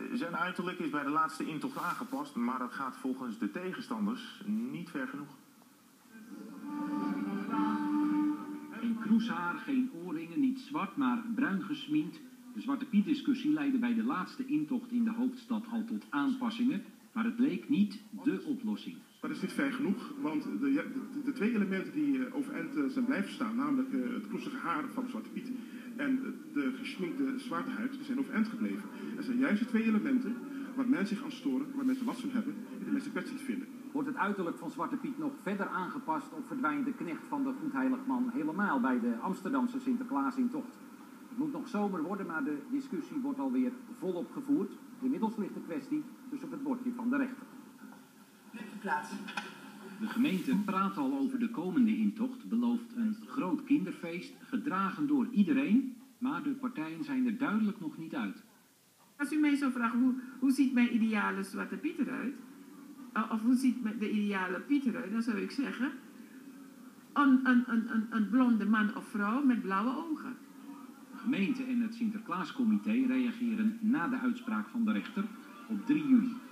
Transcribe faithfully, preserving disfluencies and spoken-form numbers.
Zijn uiterlijk is bij de laatste intocht aangepast, maar dat gaat volgens de tegenstanders niet ver genoeg. Geen kroeshaar, geen oorringen, niet zwart, maar bruin gesminkt. De Zwarte Piet-discussie leidde bij de laatste intocht in de hoofdstad al tot aanpassingen, maar het bleek niet dé oplossing. Maar dat is niet ver genoeg, want de, de, de twee elementen die uh, overeind zijn blijven staan, namelijk uh, het kroezige haar van Zwarte Piet en de geschminkte zwarte huid, die zijn overeind gebleven. Dat zijn juist de twee elementen waar mensen zich aan storen, waar mensen last van hebben en die mensen kwetsend vinden. Wordt het uiterlijk van Zwarte Piet nog verder aangepast of verdwijnt de knecht van de Goedheiligman helemaal bij de Amsterdamse Sinterklaasintocht? Het moet nog zomer worden, maar de discussie wordt alweer volop gevoerd. Inmiddels ligt de kwestie dus op het bordje van de rechter. De gemeente praat al over de komende intocht, belooft een groot kinderfeest, gedragen door iedereen, maar de partijen zijn er duidelijk nog niet uit. Als u mij zou vragen, hoe, hoe ziet mijn ideale Zwarte Piet eruit? Of hoe ziet de ideale Piet eruit? Dan zou ik zeggen, een, een, een, een blonde man of vrouw met blauwe ogen. De gemeente en het Sinterklaascomité reageren na de uitspraak van de rechter op drie juli.